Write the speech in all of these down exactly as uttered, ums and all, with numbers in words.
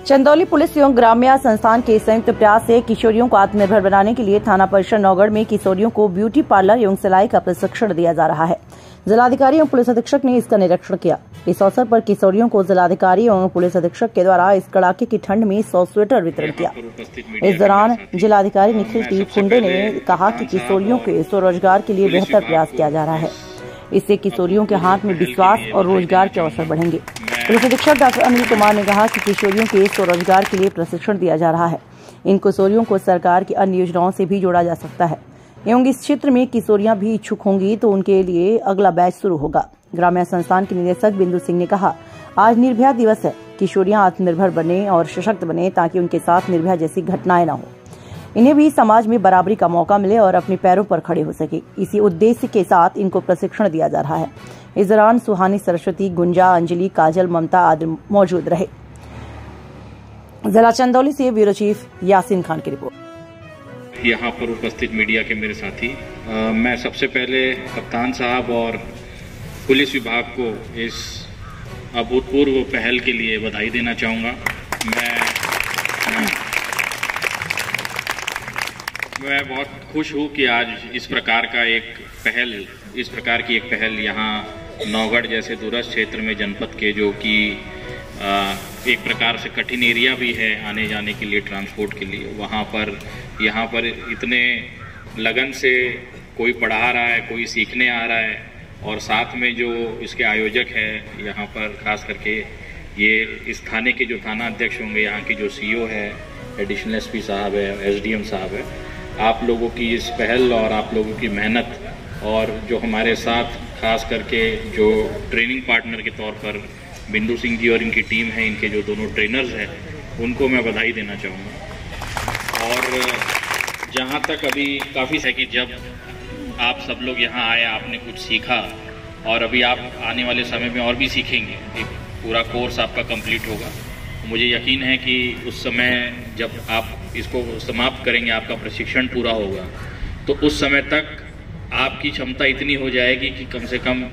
Chandauli police एवं ग्राम्य संस्थान के संयुक्त प्रयास से किशोरियों को आत्मनिर्भर बनाने के लिए थाना परिषद नौगढ़ में किशोरियों को ब्यूटी पार्लर एवं सिलाई का प्रशिक्षण दिया जा रहा है। जिलाधिकारी एवं पुलिस अधीक्षक ने इसका निरीक्षण किया। इस अवसर पर किशोरियों को जिलाधिकारी एवं पुलिस अधीक्षक के द्वारा इस कड़ाके की ठंड में सौ स्वेटर वितरण किया। इस दौरान जिलाधिकारी निखिल टी फुंडे ने कहा कि किशोरियों के स्वरोजगार के लिए बेहतर प्रयास किया जा रहा है। इससे किशोरियों के हाथ में विश्वास और रोजगार के अवसर बढ़ेंगे। पुलिस अधीक्षक डॉक्टर अनिल कुमार ने कहा कि किशोरियों के स्वरोजगार के लिए प्रशिक्षण दिया जा रहा है। इन किशोरियों को सरकार की अन्य योजनाओं से भी जोड़ा जा सकता है एवं इस क्षेत्र में किशोरियां भी इच्छुक होंगी तो उनके लिए अगला बैच शुरू होगा। ग्राम्य संस्थान के निदेशक बिंदु सिंह ने कहा, आज निर्भया दिवस है। किशोरियां आत्मनिर्भर बने और सशक्त बने ताकि उनके साथ निर्भया जैसी घटनाएं न हो। इन्हें भी समाज में बराबरी का मौका मिले और अपने पैरों पर खड़े हो सके। इसी उद्देश्य के साथ इनको प्रशिक्षण दिया जा रहा है। इस दौरान सुहानी, सरस्वती, गुंजा, अंजलि, काजल, ममता आदि मौजूद रहे। जिला चंदौली से ब्यूरो चीफ यासीन खान की रिपोर्ट। यहाँ पर उपस्थित मीडिया के मेरे साथी, आ, मैं सबसे पहले कप्तान साहब और पुलिस विभाग को इस अभूतपूर्व पहल के लिए बधाई देना चाहूँगा। मैं मैं बहुत खुश हूँ कि आज इस प्रकार का एक पहल इस प्रकार की एक पहल यहाँ नौगढ़ जैसे दूरस्थ क्षेत्र में जनपद के, जो कि एक प्रकार से कठिन एरिया भी है आने जाने के लिए, ट्रांसपोर्ट के लिए, वहाँ पर यहाँ पर इतने लगन से कोई पढ़ा रहा है, कोई सीखने आ रहा है। और साथ में जो इसके आयोजक है यहाँ पर, खास करके ये इस थाने के जो थाना अध्यक्ष होंगे, यहाँ की जो सीओ है, एडिशनल एसपी साहब है, एसडीएम साहब है, आप लोगों की इस पहल और आप लोगों की मेहनत और जो हमारे साथ खास करके जो ट्रेनिंग पार्टनर के तौर पर बिंदु सिंह जी और इनकी टीम है, इनके जो दोनों ट्रेनर्स हैं, उनको मैं बधाई देना चाहूँगा। और जहाँ तक अभी काफ़ी है कि जब आप सब लोग यहाँ आए, आपने कुछ सीखा और अभी आप आने वाले समय में और भी सीखेंगे। एक पूरा कोर्स आपका कंप्लीट होगा। मुझे यकीन है कि उस समय जब आप इसको समाप्त करेंगे, आपका प्रशिक्षण पूरा होगा, तो उस समय तक आपकी क्षमता इतनी हो जाएगी कि कम से कम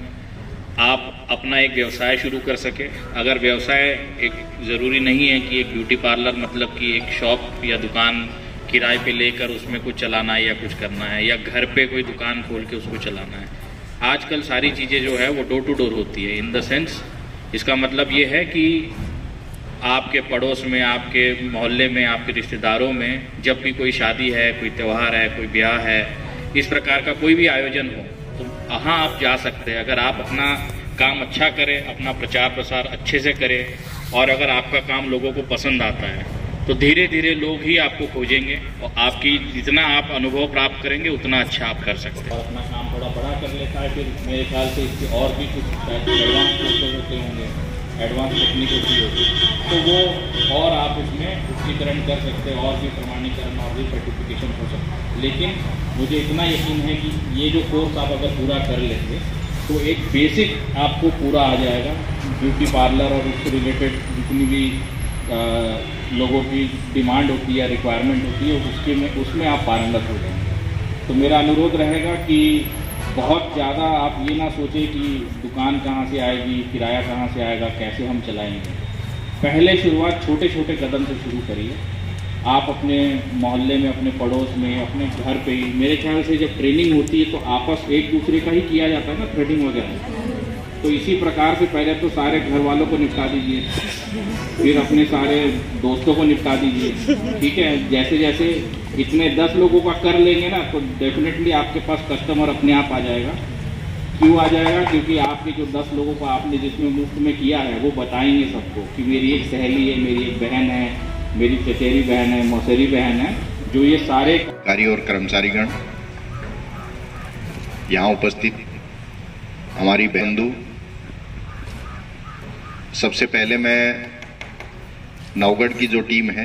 आप अपना एक व्यवसाय शुरू कर सके। अगर व्यवसाय एक ज़रूरी नहीं है कि एक ब्यूटी पार्लर मतलब कि एक शॉप या दुकान किराए पे लेकर उसमें कुछ चलाना है या कुछ करना है, या घर पे कोई दुकान खोल के उसको चलाना है। आजकल सारी चीज़ें जो है वो डोर टू डोर होती है। इन द सेंस इसका मतलब ये है कि आपके पड़ोस में, आपके मोहल्ले में, आपके रिश्तेदारों में जब भी कोई शादी है, कोई त्यौहार है, कोई ब्याह है, इस प्रकार का कोई भी आयोजन हो, तो वहाँ आप जा सकते हैं। अगर आप अपना काम अच्छा करें, अपना प्रचार प्रसार अच्छे से करें और अगर आपका काम लोगों को पसंद आता है, तो धीरे धीरे लोग ही आपको खोजेंगे और आपकी जितना आप अनुभव प्राप्त करेंगे उतना अच्छा आप कर सकते हैं। और अपना काम थोड़ा बड़ा कर लेता है, फिर मेरे ख्याल से इसके और भी कुछ एडवांस कोर्सेज होते होंगे, एडवांस टेक्निक होती होगी, तो वो और आप इसमें उच्चीकरण कर सकते हैं, और भी प्रमाणीकरण और भी सर्टिफिकेशन हो सकता है। लेकिन मुझे इतना यकीन है कि ये जो कोर्स आप अगर पूरा कर लेंगे तो एक बेसिक आपको पूरा आ जाएगा। ब्यूटी पार्लर और उससे रिलेटेड जितनी भी आ, लोगों की डिमांड होती है, रिक्वायरमेंट होती है, उसके में उसमें आप पारंगत हो जाएंगे। तो मेरा अनुरोध रहेगा कि बहुत ज़्यादा आप ये ना सोचें कि दुकान कहाँ से आएगी, किराया कहाँ से आएगा, कैसे हम चलाएंगे। पहले शुरुआत छोटे छोटे कदम से शुरू करिए। आप अपने मोहल्ले में, अपने पड़ोस में, अपने घर पे ही, मेरे ख्याल से जब ट्रेनिंग होती है तो आपस एक दूसरे का ही किया जाता है ना, थ्रेडिंग वगैरह। तो इसी प्रकार से पहले तो सारे घर वालों को निपटा दीजिए, फिर अपने सारे दोस्तों को निपटा दीजिए, ठीक है। जैसे जैसे इतने दस लोगों का कर लेंगे ना, तो डेफिनेटली आपके पास कस्टमर अपने आप आ जाएगा। क्यों आ जाएगा? क्योंकि आपके जो दस लोगों को आपने जिसमें मुफ्त में किया है, वो बताएंगे सबको कि मेरी एक सहेली है, मेरी एक बहन है, मेरी चचेरी बहन है, मौसेरी बहन है, जो ये सारे कार्य और कर्मचारीगण यहाँ उपस्थित, हमारी बंधु, सबसे पहले मैं नौगढ़ की जो टीम है,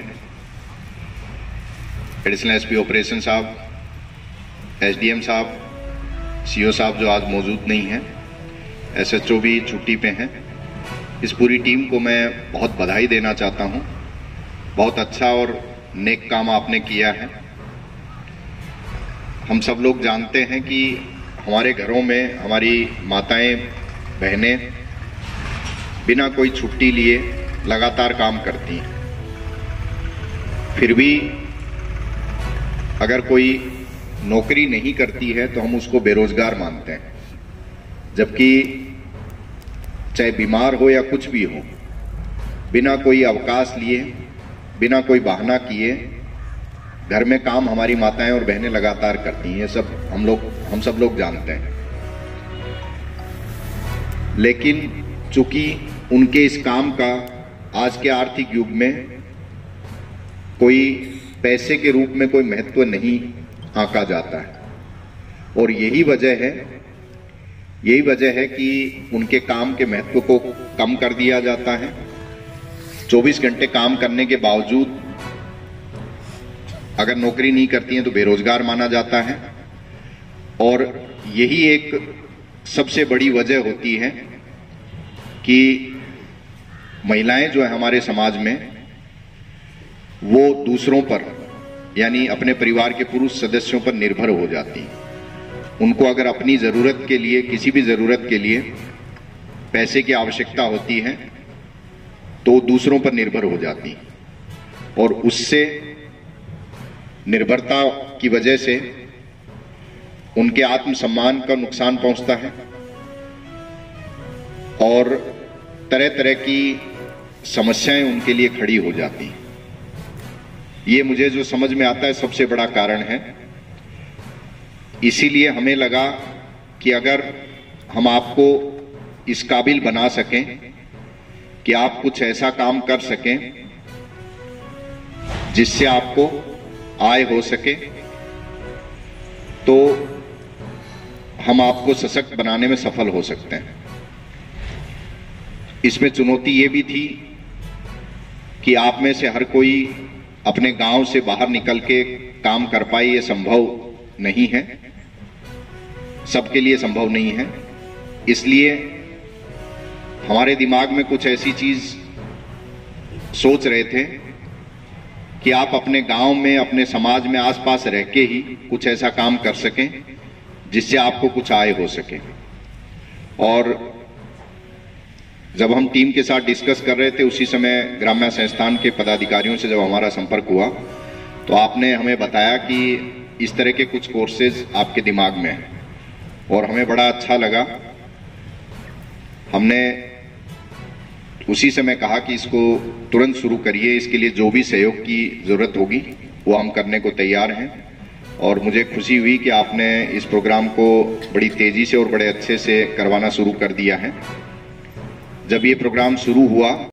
एडिशनल एसपी ऑपरेशन साहब, एसडीएम साहब, सीओ साहब जो आज मौजूद नहीं हैं, एसएचओ भी छुट्टी पे हैं, इस पूरी टीम को मैं बहुत बधाई देना चाहता हूं। बहुत अच्छा और नेक काम आपने किया है। हम सब लोग जानते हैं कि हमारे घरों में हमारी माताएं, बहनें बिना कोई छुट्टी लिए लगातार काम करती हैं। फिर भी अगर कोई नौकरी नहीं करती है तो हम उसको बेरोजगार मानते हैं, जबकि चाहे बीमार हो या कुछ भी हो, बिना कोई अवकाश लिए, बिना कोई बहाना किए घर में काम हमारी माताएं और बहनें लगातार करती हैं। ये सब हम लोग हम सब लोग जानते हैं। लेकिन चूंकि उनके इस काम का आज के आर्थिक युग में कोई पैसे के रूप में कोई महत्व नहीं आंका जाता है, और यही वजह है यही वजह है कि उनके काम के महत्व को कम कर दिया जाता है। चौबीस घंटे काम करने के बावजूद अगर नौकरी नहीं करती हैं तो बेरोजगार माना जाता है, और यही एक सबसे बड़ी वजह होती है कि महिलाएं जो है हमारे समाज में, वो दूसरों पर यानी अपने परिवार के पुरुष सदस्यों पर निर्भर हो जाती हैं। उनको अगर अपनी जरूरत के लिए, किसी भी जरूरत के लिए पैसे की आवश्यकता होती है तो दूसरों पर निर्भर हो जाती हैं, और उससे निर्भरता की वजह से उनके आत्मसम्मान का नुकसान पहुंचता है, और तरह तरह की समस्याएं उनके लिए खड़ी हो जाती हैं। ये मुझे जो समझ में आता है सबसे बड़ा कारण है। इसीलिए हमें लगा कि अगर हम आपको इस काबिल बना सकें कि आप कुछ ऐसा काम कर सकें जिससे आपको आय हो सके, तो हम आपको सशक्त बनाने में सफल हो सकते हैं। इसमें चुनौती ये भी थी कि आप में से हर कोई अपने गांव से बाहर निकल के काम कर पाए, ये संभव नहीं है, सबके लिए संभव नहीं है। इसलिए हमारे दिमाग में कुछ ऐसी चीज सोच रहे थे कि आप अपने गांव में, अपने समाज में आसपास रह के ही कुछ ऐसा काम कर सकें जिससे आपको कुछ आय हो सके। और जब हम टीम के साथ डिस्कस कर रहे थे, उसी समय ग्राम्य संस्थान के पदाधिकारियों से जब हमारा संपर्क हुआ तो आपने हमें बताया कि इस तरह के कुछ कोर्सेज आपके दिमाग में हैं, और हमें बड़ा अच्छा लगा। हमने उसी समय कहा कि इसको तुरंत शुरू करिए, इसके लिए जो भी सहयोग की जरूरत होगी वो हम करने को तैयार हैं। और मुझे खुशी हुई कि आपने इस प्रोग्राम को बड़ी तेजी से और बड़े अच्छे से करवाना शुरू कर दिया है। जब ये प्रोग्राम शुरू हुआ